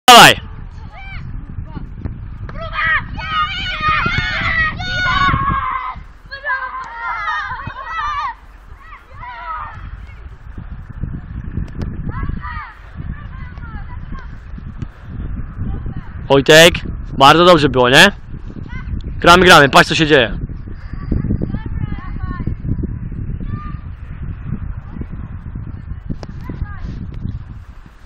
Dawaj! Wojtek, bardzo dobrze było, nie? Gramy, patrz co się dzieje.